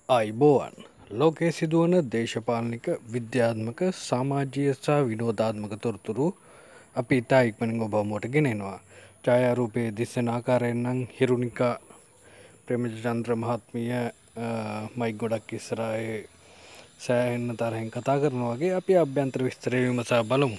අයිබෝවන් ලෝකයේ සිදුවන දේශපාලනික විද්‍යාත්මක සමාජීය සහ විනෝදාත්මක තොරතුරු අපි ඉතා ඉක්මනින් ඔබ හමුවට ගෙනෙනවා. ඡායාරූපයේ දිස්සන ආකාරයෙන් නම් හිරුනිකා ප්‍රේමචන්ද්‍ර මහත්මිය මයික් ගොඩක් ඉස්සරහේ සෑහෙන තරහෙන් කතා කරනවා වගේ අපි අභ්‍යන්තර විස්තරය විමසා බලමු.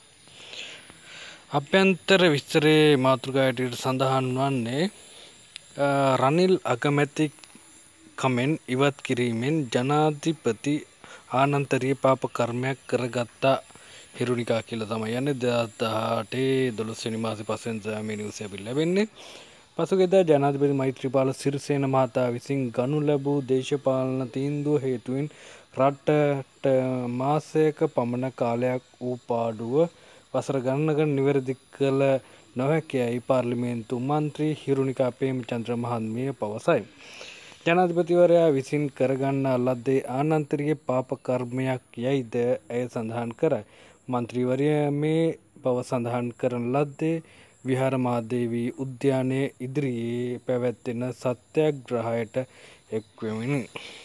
අභ්‍යන්තර විස්තරයේ මාතෘකාවට සඳහන් වන්නේ රනිල් අගමැති කමෙන් ඉවත් කිරීමෙන් ජනාධිපති ආනන්තරීය පාප කර්මයක් කරගත්තා හිරුනිකා කියලා තමයි යන්නේ 2018 12 වෙනි මාසේ 5 වෙනිදා මේ නිවුස් එක ලැබෙන්නේ. පසුගියදා ජනාධිපති මෛත්‍රීපාල සිරිසේන මහතා විසින් ගනු ලැබූ දේශපාලන තීන්දුව හේතුවෙන් රටට මාසයක පමණ කාලයක් වූ පාඩුව වසර ගණනකට නිවැරදි කළ නොහැකියයි පාර්ලිමේන්තු මන්ත්‍රී හිරුනිකා ප්‍රේමචන්ද්‍ර මහත්මිය පවසයි. ජනාධිපතිවරයා විසින් කරගන්නා ලද්දේ ආනන්තරීය පාප කර්මයක් යයිද ඇය සඳහන් කරයි. මන්ත්‍රීවරයා මේ බව සඳහන් කරන ලද්දේ විහාර මහාදේවී උද්‍යානයේ ඉදිරියේ පැවැත්වෙන සත්‍යාග්‍රහයට එක්වෙමිනි.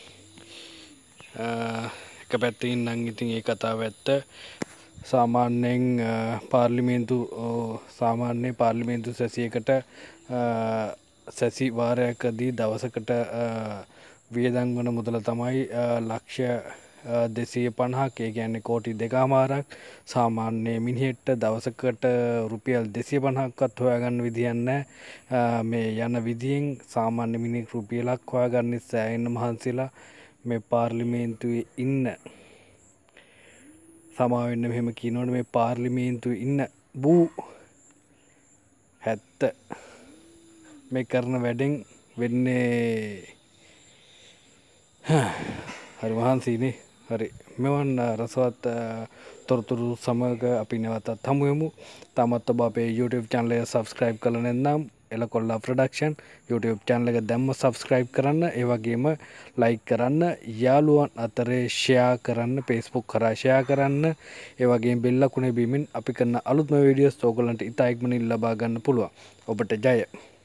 එක පැත්තකින් නම් ඉතින් ඒ කතාව ඇත්ත. සාමාන්‍යයෙන් පාර්ලිමේන්තු සැසියකට සැසි වාරයකදී දවසකට වියදම් වන මුදල තමයි ලක්ෂ 250ක්. ඒ කියන්නේ කෝටි 2මාරක්. සාමාන්‍ය මිනිහෙක්ට දවසකට රුපියල් 250ක්වත් හොයාගන්න විදියක් නැහැ. මේ යන විදියෙන් සාමාන්‍ය මිනිහෙක් රුපියලක් හොයාගන්න සෑහෙන මහන්සිලා මේ පාර්ලිමේන්තුවේ ඉන්න. සමාවෙන්න මෙහෙම කියනවනේ මේ පාර්ලිමේන්තුවේ ඉන්න බූ 70 මේ කරන වැඩෙන් වෙන්නේ හරි මහන්සිනේ. හරි මෙවන් රසවත් තොරතුරු සමග අපි නැවතත් හමු වෙමු. තාමත් ඔබ අපේ YouTube channel එක subscribe කරලා නැත්නම් එලකොල්ලා ප්‍රොඩක්ෂන් YouTube channel එක දැම්ම subscribe කරන්න. ඒ වගේම like කරන්න, යාළුවන් අතරේ share කරන්න, Facebook කරා share කරන්න. ඒ වගේම bell අකුණේ බීමින් අපි කරන අලුත්ම වීඩියෝස් ඔයගොල්ලන්ට ඉතා ඉක්මනින් ලබා ගන්න පුළුවන්. ඔබට ජය.